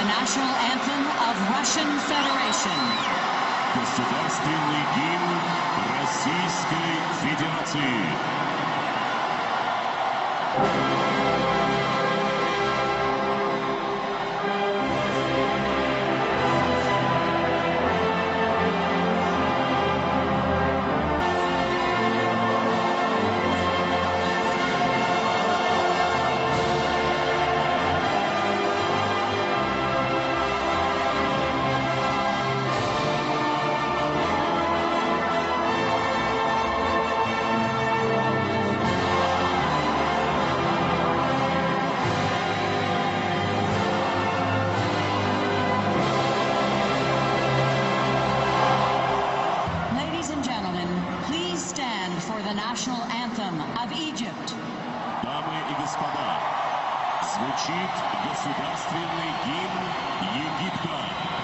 the national anthem of Russian Federation. Государственный гимн Российской Федерации. For the national anthem of Egypt. Дамы и господа, звучит государственный гимн Египта.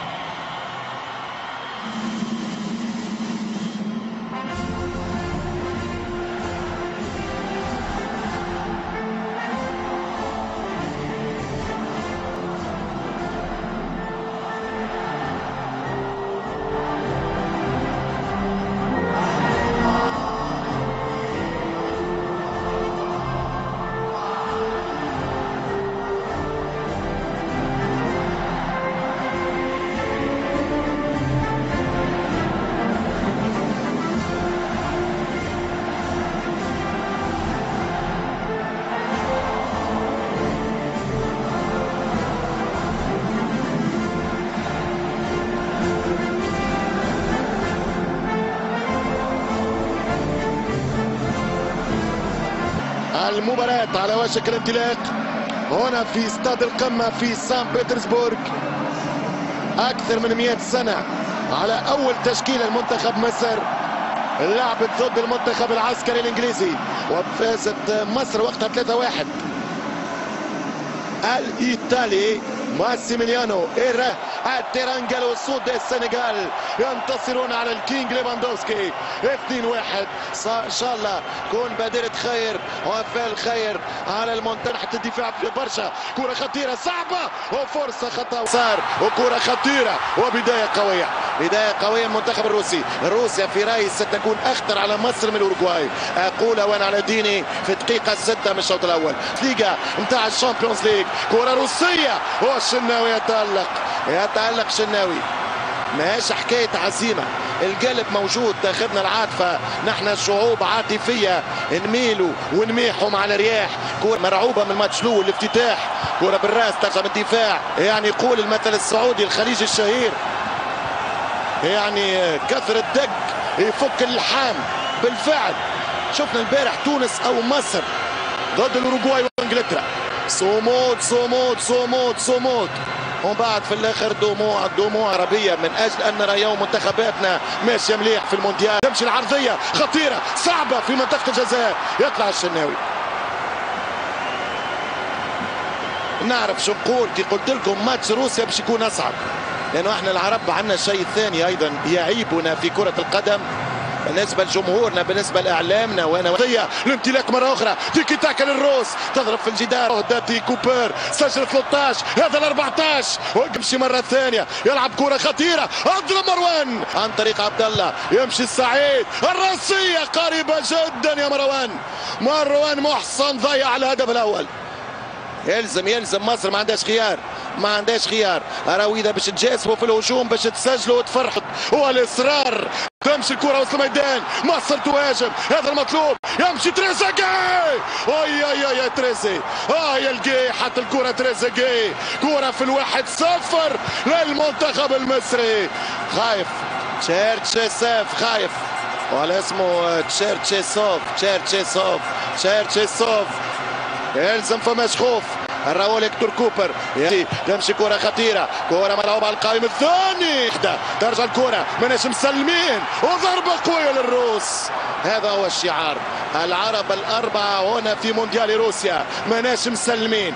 المباراة على وشك الانطلاق هنا في استاد القمة في سان بطرسبورغ. أكثر من 100 سنة على أول تشكيلة المنتخب مصر لعبت ضد المنتخب العسكري الإنجليزي وفازت مصر وقتها 3-1. الإيطالي ماسيميليانو إيرا التيرانجالو سود السنغال ينتصرون على الكينج ليفاندوفسكي 2-1. ان شاء الله تكون بادرة خير وفعل خير على المنتخب تحت الدفاع في برشا. كرة خطيرة صعبة وفرصة خطأ صار وكرة خطيرة وبداية قوية. بداية قوية المنتخب الروسي. روسيا في رأيي ستكون أخطر على مصر من الأوروغواي. أقول وأنا على ديني في الدقيقة 6 من الشوط الأول. ليغا نتاع الشامبيونز ليج. كرة روسية والشناوي يتألق شناوي. ماهيش حكاية عزيمة، القلب موجود تاخذنا العاطفة. نحن شعوب عاطفية نميلوا ونميحوا مع الرياح. كرة مرعوبة من الماتش الأول الافتتاح. كرة بالراس ترجع من الدفاع. يعني يقول المثل السعودي الخليجي الشهير يعني كثر الدق يفك اللحام. بالفعل شفنا البارح تونس أو مصر ضد الأوروغواي وإنجلترا. صمود صمود صمود صمود ومن بعد في الاخر دموع عربيه من اجل ان نرى يوم منتخباتنا ماشيه مليح في المونديال. تمشي العرضيه خطيره صعبه في منطقه الجزاء يطلع الشناوي. نعرف شو نقول كي قلت لكم ماتش روسيا باش يكون اصعب، لانه احنا العرب عندنا شيء ثاني ايضا يعيبنا في كره القدم بالنسبه لجمهورنا بالنسبه لاعلامنا. وانا الانطلاق مره اخرى تيكي تاكا للروس تضرب في الجدار. داتي كوبر سجل 13 هذا ال 14 ويمشي مره ثانيه يلعب كره خطيره اضرب مروان عن طريق عبد الله. يمشي السعيد الراسيه قريبه جدا يا مروان محسن ضيع الهدف الاول. يلزم مصر ما عندهاش خيار. اراويدا باش تجاسبوا في الهجوم باش تسجلوا وتفرحوا والاصرار. تمشي الكرة وسط الميدان مصر تهاجم هذا المطلوب. يمشي تريزيجيه يا تريزي يا الجي حتى الكرة تريزيجيه. كرة في 1-0 للمنتخب المصري. خايف تشيرتشيسوف خايف ولا اسمه تشيرتشيسوف يلزم فماش خوف. الراول هيكتور كوبر تمشي كرة خطيرة. كرة ملعوبة على القائم الثاني ترجع الكرة ماناش مسلمين وضربة قوية للروس. هذا هو الشعار. العرب الأربعة هنا في مونديال روسيا ماناش مسلمين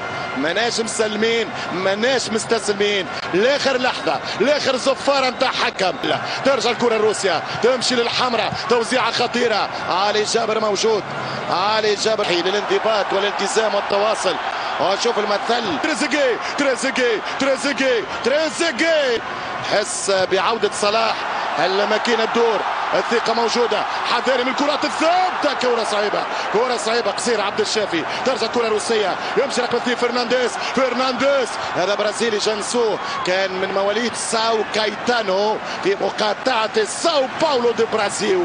ماناش مستسلمين لاخر لحظة لاخر صفارة نتاع حكم. ترجع الكرة لروسيا تمشي للحمراء توزيعة خطيرة. علي جابر موجود. علي جابر للانضباط والالتزام والتواصل وشوف المثل تريزيجيه تريزيجيه تريزيجيه تريزيجيه، حس بعودة صلاح، الماكينة تدور، الثقة موجودة، حذاري من الكرات الثابتة، كرة صعيبة، كرة صعيبة قصير عبد الشافي، ترجع كرة روسية، يمشي رقم 2 فرنانديز، فرنانديز هذا برازيلي جنسو، كان من مواليد ساو كايتانو في مقاطعة ساو باولو دي برازيل.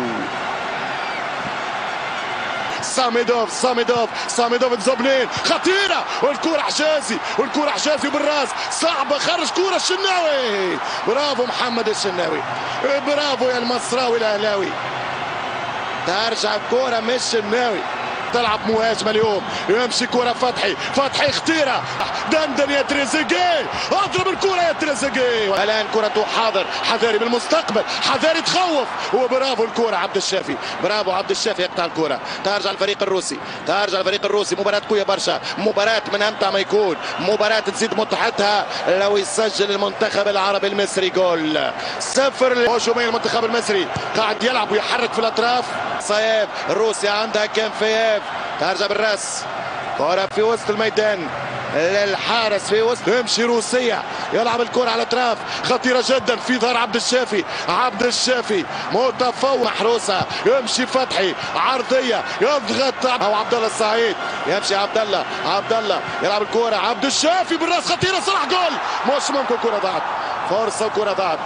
ساميدوف تزوبنين خطيرة، والكرة حجازي، والكرة حجازي بالراس صعبة، خرج كرة الشناوي، برافو محمد الشناوي، برافو يا المصراوي الاهلاوي، ترجع كرة من الشناوي، تلعب مهاجمة اليوم، يمشي كرة فتحي خطيرة، دندن يا تريزيجيه، اضرب الكرة يا تريزيجيه، الان كرة حذاري بالمستقبل، حذاري تخوف، وبرافو الكرة عبد الشافي، برافو عبد الشافي يقطع الكرة، ترجع الفريق الروسي، مباراة قوية برشا، مباراة من امتع ما يكون، مباراة تزيد متعتها لو يسجل المنتخب العربي المصري جول. 0 هجومي المنتخب المصري، قاعد يلعب ويحرك في الاطراف، صيف روسيا عندها كنفيف، ترجع بالراس، كرة في وسط الميدان للحارس في وسط، يمشي روسيا يلعب الكرة على الاطراف، خطيرة جدا في ظهر عبد الشافي متفوق، محروسة، يمشي فتحي عرضية يضغط او عبد الله السعيد، يمشي عبد الله يلعب الكرة، عبد الشافي بالراس خطيرة، صلاح جول، مش ممكن، كرة ضاعت، فرصة وكرة ضاعت.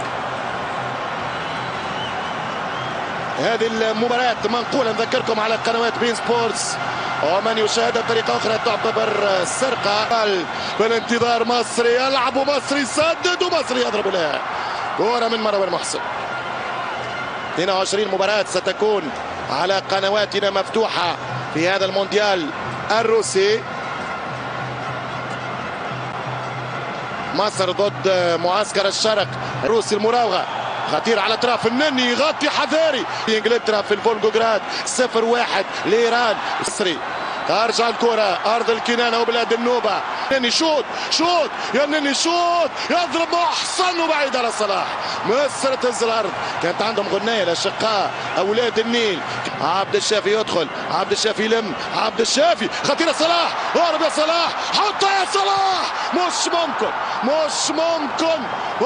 هذه المباراة منقولة نذكركم على قنوات بين سبورتس، ومن يشاهدها بطريقة أخرى تعتبر سرقة. بالانتظار مصري يلعب، ومصري يسدد، ومصري يضرب لها كرة من مروان محسن. 22 مباراة ستكون على قنواتنا مفتوحة في هذا المونديال الروسي. مصر ضد معسكر الشرق الروسي، المراوغة خطير على اطراف النني، يغطي حذاري، انجلترا في الفولغوغراد 0-1 لايران. مصري ترجع الكرة ارض الكنانة وبلاد النوبة، نني شوط يا نني شوط، يضرب محسن وبعيد على صلاح، مصر تهز الارض، كانت عندهم غنية الاشقاء اولاد النيل، عبد الشافي يدخل، عبد الشافي يلم، عبد الشافي خطيرة، صلاح اهرب يا صلاح، حطها يا صلاح، مش ممكن،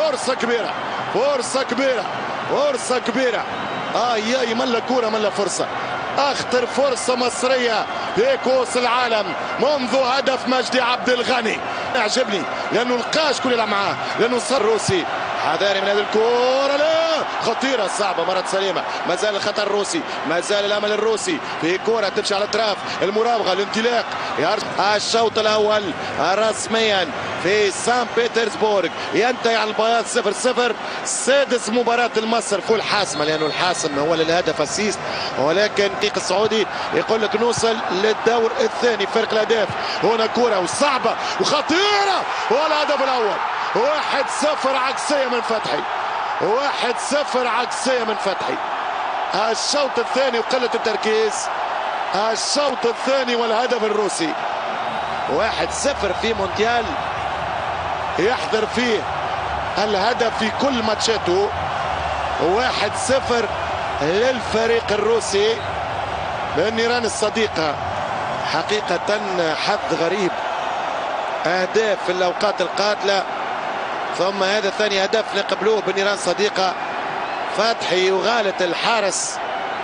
فرصة كبيرة، يا ملا كورة ملا فرصة، اخطر فرصة مصرية في كؤوس العالم منذ هدف مجدي عبد الغني. يعجبني لانه لقاش كل يلعب معاه، لانه صار روسي، حذاري من هذه الكورة، لا خطيرة صعبة، مرت سليمة، ما زال الخطر الروسي، ما زال الامل الروسي في كورة تمشي على الاطراف، المراوغة، الانطلاق، الشوط الاول رسميا في سان بيترسبورغ ينتهي على البياض 0-0. سادس مباراة المصر فول حاسمة، لأنه الحاسم هو الهدف اسيست، ولكن الفريق السعودي يقول لك نوصل للدور الثاني فرق الأهداف. هنا كرة وصعبة وخطيرة، والهدف الأول 1-0 عكسية من فتحي، 1-0 عكسية من فتحي. الشوط الثاني وقلة التركيز، الشوط الثاني والهدف الروسي، 1-0 في مونديال يحضر فيه الهدف في كل ماتشاته، 1-0 للفريق الروسي بالنيران الصديقة. حقيقة حظ غريب، أهداف في الأوقات القاتلة، ثم هذا ثاني هدف نقبلوه بالنيران الصديقة، فتحي يغالط الحارس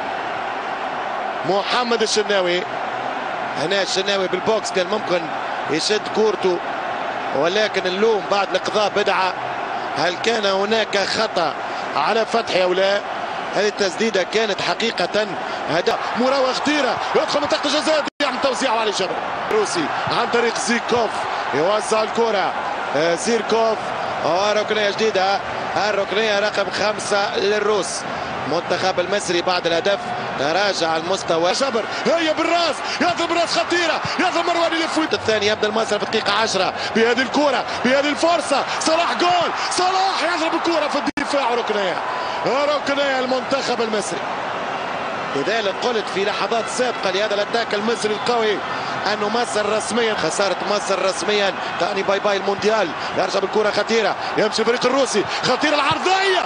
محمد الشناوي، هنا الشناوي بالبوكس كان ممكن يشد كورته، ولكن اللوم بعد القضاء بدعة. هل كان هناك خطأ على فتحي او لا؟ هذه التسديدة كانت حقيقة هدف، مراوغة خطيرة، يدخل منطقة الجزاء، يعمل توزيع علي جبر روسي عن طريق زيكوف، يوزع الكرة زيركوف، ركنية جديدة، الركنية رقم 5 للروس. المنتخب المصري بعد الهدف تراجع المستوى، جبر هي بالراس، يضرب راس خطيرة، يضرب مروان الفويت الثاني، يبدا المصري في الدقيقة 10 بهذه الكرة، بهذه الفرصة، صلاح جول، صلاح يضرب الكرة في الدفاع، ركنية المنتخب المصري. لذلك قلت في لحظات سابقة لهذا الاتاك المصري القوي انه مصر رسميا، خسارة مصر رسميا، ثاني باي باي المونديال. يرجع بالكرة خطيرة، يمشي الفريق الروسي، خطيرة العرضية،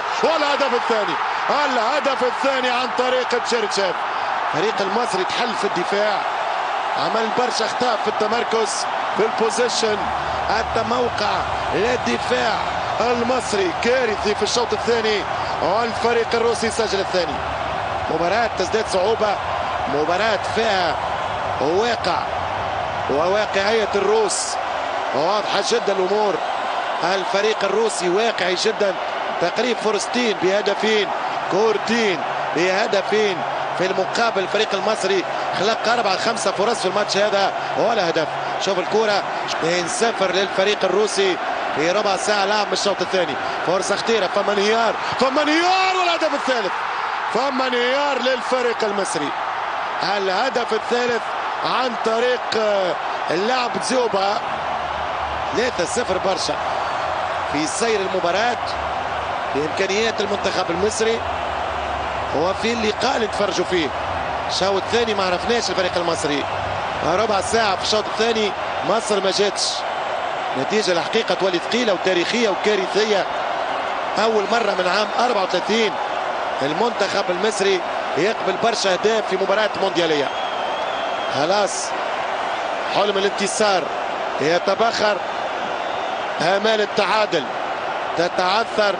الهدف الثاني عن طريق تشيرتشيف. فريق المصري تحل في الدفاع، عمل برشا اخطاء في التمركز في البوزيشن، حتى موقع للدفاع المصري كارثي في الشوط الثاني، والفريق الروسي سجل الثاني. مباراة تزداد صعوبة، مباراة فيها واقع وواقعية الروس واضحة جدا الأمور. الفريق الروسي واقعي جدا، تقريب فرصتين بهدفين، كورتين بهدفين، في المقابل الفريق المصري خلق 4-5 فرص في الماتش هذا ولا هدف. شوف الكرة 2-0 للفريق الروسي في ربع ساعة لعب من الشوط الثاني. فرصة خطيرة، فما انهيار والهدف الثالث، فما انهيار للفريق المصري. الهدف الثالث عن طريق اللاعب زوبا. 3-0 برشا في سير المباراة بإمكانيات المنتخب المصري وفي اللقاء اللي نتفرجوا فيه. الشوط الثاني ما عرفناش الفريق المصري، ربع ساعة في الشوط الثاني مصر ما جاتش. نتيجة الحقيقة تولي ثقيلة وتاريخية وكارثية. أول مرة من عام 34 المنتخب المصري يقبل برشا أهداف في مباراة مونديالية. خلاص حلم الانتصار يتبخر، آمال التعادل تتعثر.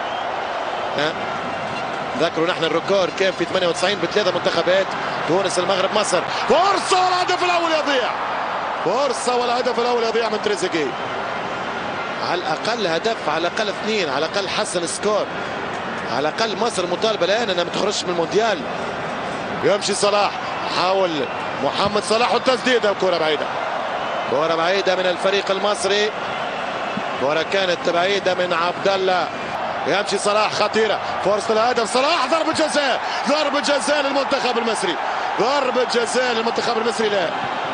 ذكروا نحن الركور كان في 98 بثلاثة منتخبات، تونس المغرب مصر. فرصة والهدف الأول يضيع، فرصة والهدف الأول يضيع من تريزيجيه. على الأقل هدف، على الأقل اثنين، على الأقل حسن سكور، على الأقل مصر مطالبة الآن أنها ما تخرجش من المونديال. يمشي صلاح، حاول محمد صلاح والتسديدة، كرة بعيدة، كرة بعيدة من الفريق المصري، كرة كانت بعيدة من عبد الله. يمشي صلاح، خطيرة، فرصة الهدف، صلاح ضربة جزاء، ضربة جزاء للمنتخب المصري، ضربة جزاء للمنتخب المصري. لا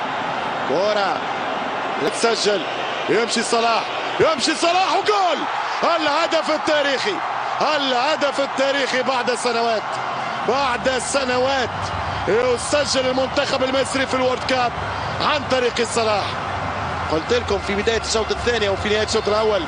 كرة تسجل، يمشي صلاح، يمشي صلاح وجول. الهدف التاريخي، الهدف التاريخي بعد سنوات، بعد سنوات يسجل المنتخب المصري في الورد كاب عن طريق صلاح. قلت لكم في بداية الشوط الثاني وفي نهاية الشوط الأول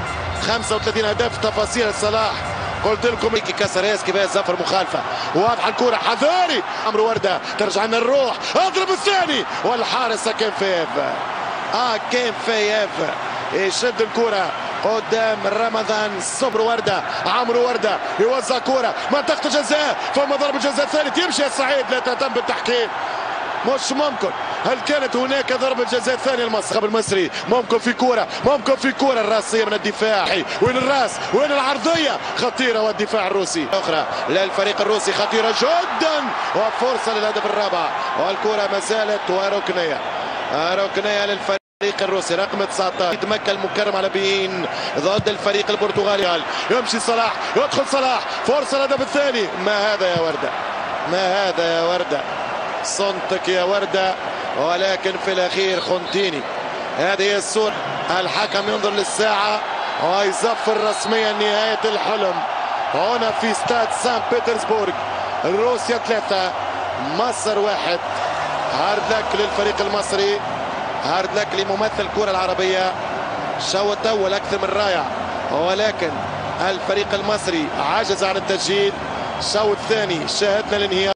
35 هدف تفاصيل صلاح. قلت لكم كسر ياس كباس زفر مخالفة، واضحة الكرة، حذاري عمرو وردة، ترجع لنا الروح، اضرب الثاني والحارس كان فايف. كان فايف يشد الكرة قدام رمضان صبر وردة، عمرو وردة يوزع كرة منطقة جزاء، فما ضربة جزاء ثالث. يمشي يا سعيد، لا تهتم بالتحكيم، مش ممكن. هل كانت هناك ضربة جزاء ثانية للمنتخب المصري؟ ممكن في كرة، ممكن في كرة الراسية من الدفاع، وين الراس، وين العرضية خطيرة، والدفاع الروسي أخرى للفريق الروسي خطيرة جدا، وفرصة للهدف الرابع، والكرة ما زالت وركنية، ركنية للفريق الروسي رقم 19. يتمكن المكرم على بين ضد الفريق البرتغالي. يمشي صلاح، يدخل صلاح، فرصة الهدف الثاني. ما هذا يا وردة، ما هذا يا وردة، صنتك يا وردة، ولكن في الأخير خنتيني. هذه الصورة، الحكم ينظر للساعة ويزفر رسميا نهاية الحلم هنا في استاد سان بطرسبورغ. روسيا 3 مصر 1. هارد لك للفريق المصري، هارد لك لممثل الكرة العربية. الشوط الأول أكثر من رائع، ولكن الفريق المصري عجز عن التسجيل. الشوط الثاني شاهدنا الانهيار.